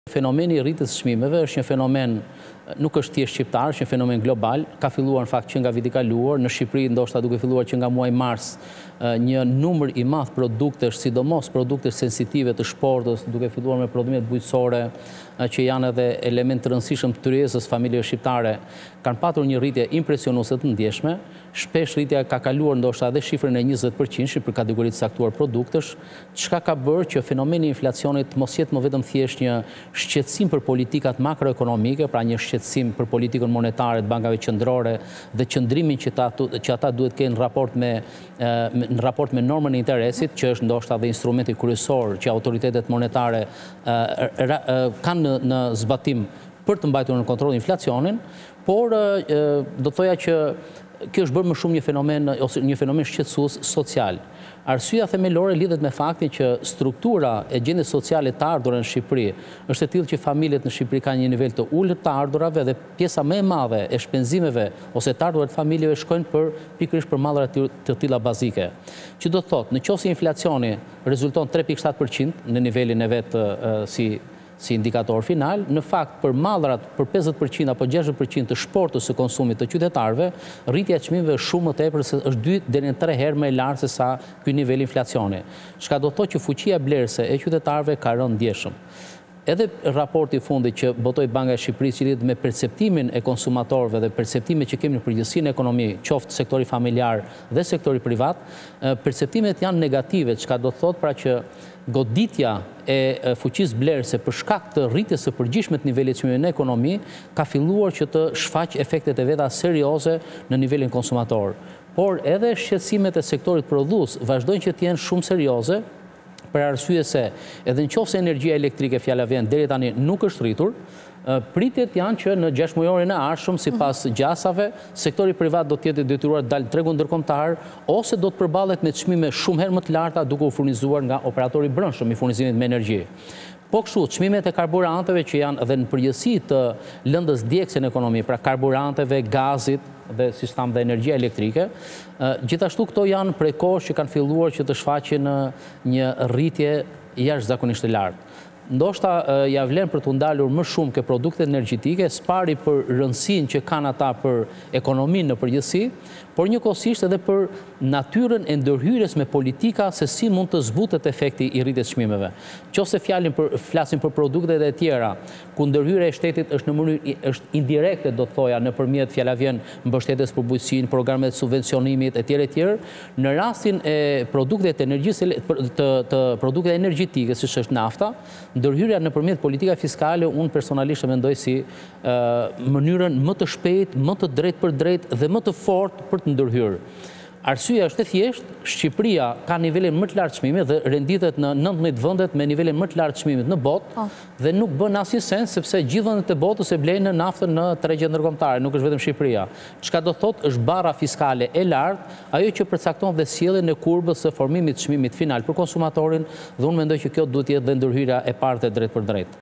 Fenomeni i rritjes së çmimeve është një fenomen nuk është thjesht shqiptar, është një fenomen global. Ka filluar në fakt që nga viti i kaluar, në Shqipëri ndoshta duke filluar që nga muaji mars, një numër i madh produktesh, sidomos produkte sensitive të shportës, duke filluar me prodhimet bujqësore, që janë edhe element të rëndësishëm të tryezës familjeve shqiptare, kanë patur një rritje impresionuese të ndjeshme. Shpesh rritja ka kaluar ndoshta edhe shifrën e 20% për kategoritë caktuar produktesh, çka ka bërë që fenomeni i inflacionit mos jetë më vetëm thjesht një shqetësim për politikat makroekonomike, pra një shqetësim për politikën monetare të bankave qendrore dhe qëndrimin që ata duhet kenë në raport me normën e interesit, që është ndoshta dhe instrumenti kryesor që autoritetet monetare kanë në zbatim për të mbajtur në kontroll inflacionin, por do të thoja që kjo është bërë më shumë një fenomen shqetësues social. Arsyeja themelore lidhet me faktin që struktura e gjendjes sociale të ardhurave në Shqipëri është e tillë që familjet në Shqipëri kanë një nivel të ulët të ardhurave dhe pjesa më e madhe e shpenzimeve ose të ardhurave të familjeve shkojnë pikërisht për mallra të tilla bazike. Që do të thotë, nëse inflacioni rezulton 3.7% në nivelin e vet si indikator final, në fakt për mallrat për 50% apo 60% të shportës së konsumit të qytetarëve, rritja e çmimeve është shumë më tepër, se është 2 deri në 3 herë më e lartë se sa ky nivel inflacioni. Çka do të thotë që fuqia blerëse e qytetarëve ka rënë ndjeshëm. Edhe raporti i fundit që botoi Banka e Shqipërisë që lidhet me perceptimin e konsumatorëve dhe perceptimet që kemi në përgjithësi në ekonomi, qoftë sektori familjar dhe sektori privat, perceptimet janë negative, çka do të thotë pra që goditja e fuqisë blerëse për shkak të rritjes së përgjithshme të nivelit të çmimeve në ekonomi ka filluar që të shfaq efektet e veta serioze në nivelin konsumator. Por edhe shqetësimet e sektorit prodhues vazhdojnë që të jenë shumë serioze, për arsye se edhe nëse energjia elektrike fjala vjen deri tani nuk është rritur, pritjet janë që në 6 mujorin e ardhshëm, sipas gjasave, sektori privat do të jetë detyruar të dalë në tregun ndërkombëtar ose do të përballet me çmime shumë herë më të larta duke u furnizuar nga operatori i brendshëm i furnizimit me energji. Po kështu, çmimet e karburanteve që janë edhe në përgjithësi të lëndës djegëse në ekonomi, pra karburanteve, gazit dhe sistem dhe energjia elektrike, gjithashtu këto janë prej kohësh që kanë filluar që të shfaqin një rritje jashtëzakonisht të lartë. Ndoshta ja vlen për të ndalur më shumë ke produktet energjetike, spari për rëndësinë që kanë ata për ekonominë në përgjithësi, por njëkohësisht edhe për natyrën e ndërhyrjes me politika se si mund të zbutet efekti i rritjes çmimeve. Qofse flasim për produktet e tjera, ku ndërhyrja e shtetit është në mënyrë është indirekte, do të thoja, nëpërmjet fjala vjen mbështetjes për bujqësinë, programet subvencionimit etj. Në rastin e produkteve të energjisë të produkteve energjetike, siç është nafta, ndërhyrja nëpërmjet politika fiskale, unë personalisht e mendoj si mënyrën më të shpejtë, më të drejtë për drejtë dhe më të fortë për të ndërhyrë. Arsyeja është e thjeshtë, Shqipëria ka nivelin më të lartë çmimi dhe renditet në 19 vendet me nivelin më të lartë çmimit në botë dhe nuk bën asnjë sens sepse gjithë vendet e botës e blejnë naftën në tregje ndërkombëtare, nuk është vetëm Shqipëria. Çka do thotë është barra fiskale e lartë, ajo që përcakton dhe sjelljen e kurbës së formimit të çmimit final për konsumatorin, dhe unë mendoj që kjo duhet të jetë dhe ndërhyrja e parë drejt për drejt.